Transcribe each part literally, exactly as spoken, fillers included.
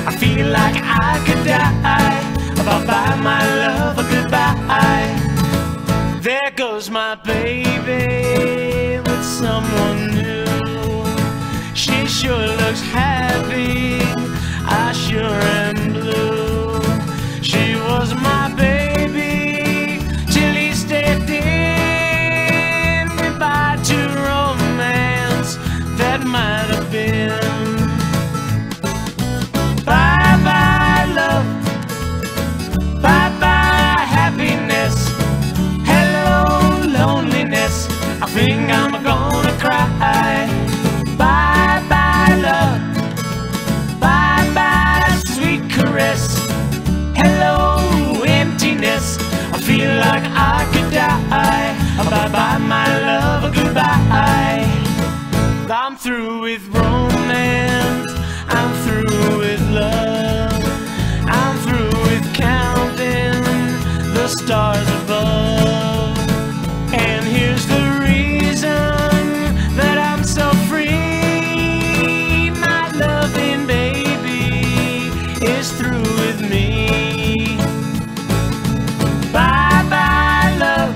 I feel like I could die. Bye-bye, my love, goodbye. There goes my baby with someone new. She sure looks happy, I sure am blue. She was my baby till he stepped in. Goodbye to romance that might have been. Bye-bye, love. Bye-bye, happiness. Hello, loneliness. I think I'm gonna cry. Bye-bye, love. Bye-bye, sweet caress. Hello, emptiness. I feel like I could die. Bye-bye, my love, goodbye. I'm through with romance. I'm through with love. I'm through with counting the stars above. And here's the reason that I'm so free. My loving baby is through with me. Bye-bye, love.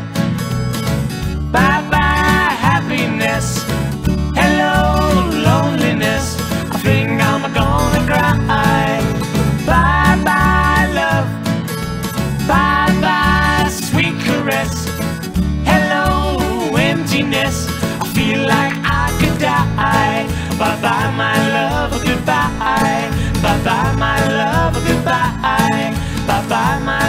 Bye-bye, happiness. Hello, loneliness. I think I'm gonna cry. Bye-bye, love. Bye-bye, sweet caress. Hello, emptiness. I feel like I could die. Bye-bye, my love, goodbye. Bye-bye, my love, goodbye. Bye-bye, my